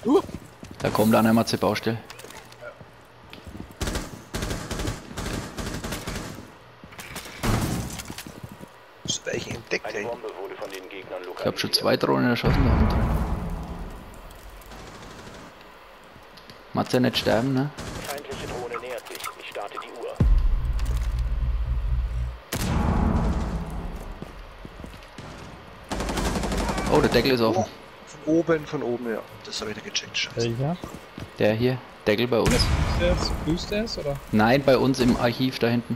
Da kommt einer mal zur Baustelle. Ist welchen entdeckt, Eine ey. Bombe wurde von den Gegnern Ich hab schon lokalisiert. 2 Drohnen erschossen da unten. Matze nicht sterben, ne? Feindliche Drohne nähert sich. Ich starte die Uhr. Oh, der Deckel ist offen. Von oben, ja. Das habe ich da gecheckt, scheiße. Ja. Der hier, Deckel bei uns. Boost der ist, oder? Nein, bei uns im Archiv da hinten.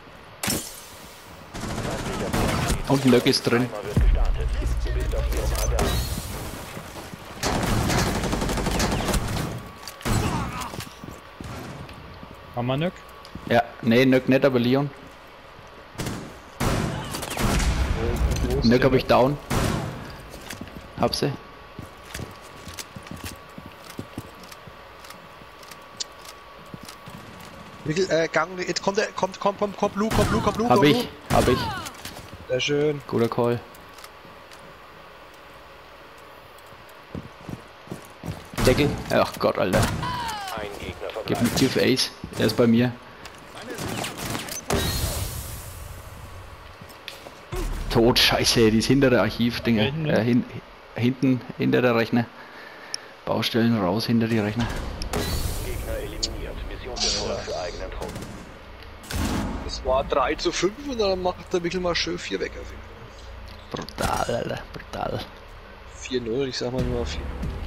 Und ein Löck ist drin. Timer wird gestartet. Du bist auf ihrem Radar. Haben wir Nöck? Ja, nee, Nöck nicht, aber Leon. Wo ist Nöck der hab ich down. Hab sie. Gang, jetzt kommt der, kommt Blue, Hab ich. Sehr schön. Guter Call. Deckel. Ach Gott, Alter. Ein Gegner Gib verbleibt. mir Tief Ace. Er ist bei mir. Tot, scheiße, dieses hintere Archiv-Dinger. Hinten, ne? Hinten, hinter der Rechner. Baustellen raus, hinter die Rechner. Gegner eliminiert. Missionserfolg für eigenen Truppen. Das war 3:5 und dann macht der Michel mal schön 4 weg. Brutal, Alter, brutal. 4:0, ich sag mal nur 4.